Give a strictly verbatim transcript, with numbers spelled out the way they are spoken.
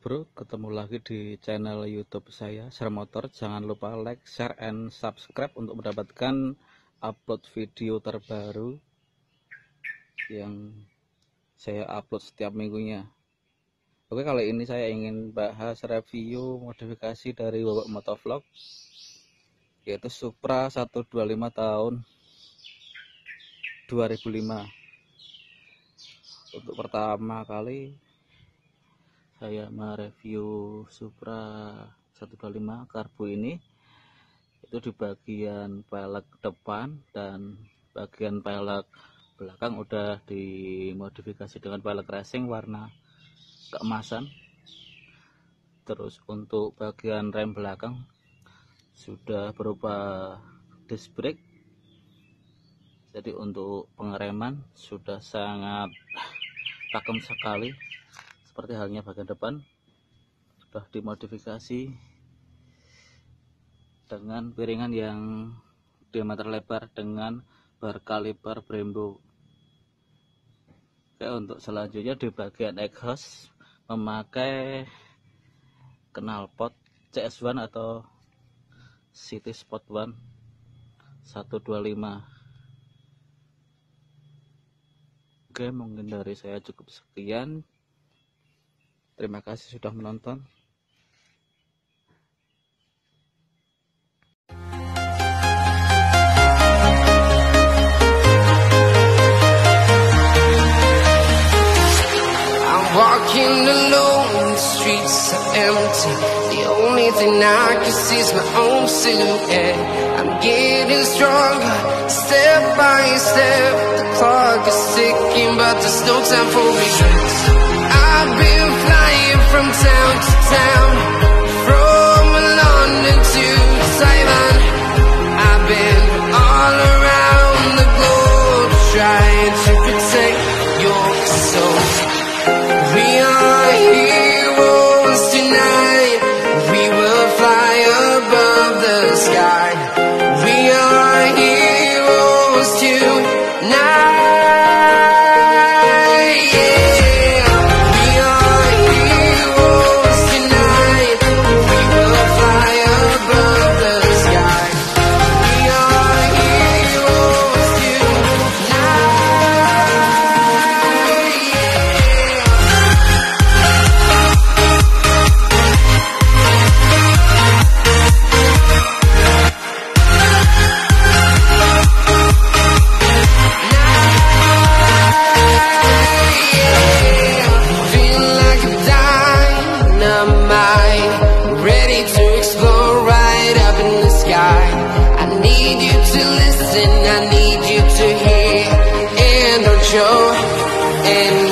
bro, ketemu lagi di channel YouTube saya, Share Motor. Jangan lupa like, share, and subscribe untuk mendapatkan upload video terbaru yang saya upload setiap minggunya. Oke, kali ini saya ingin bahas review modifikasi dari Wawak Motovlog, yaitu Supra seratus dua puluh lima tahun dua ribu lima. Untuk pertama kali saya mereview Supra seratus dua puluh lima karbu ini, itu di bagian pelek depan dan bagian pelek belakang udah dimodifikasi dengan pelek racing warna keemasan. Terus untuk bagian rem belakang sudah berupa disc brake, jadi untuk pengereman sudah sangat pakem sekali. Seperti halnya bagian depan sudah dimodifikasi dengan piringan yang diameter lebar dengan berkaliber Brembo. Oke, untuk selanjutnya di bagian exhaust memakai knalpot C S satu atau City Sport One seratus dua puluh lima. Oke, mungkin dari saya cukup sekian. Terima kasih sudah menonton. I'm walking alone, the streets are empty. The only thing I can see is my own silhouette. I'm getting stronger, step by step. The clock is ticking, but there's no time for regrets. I've been flying from town to town, from London to Taiwan. I've been all around the globe trying to protect your soul. We are heroes tonight. We will fly above the sky. We are heroes tonight. I need you to listen, I need you to hear, and don't show and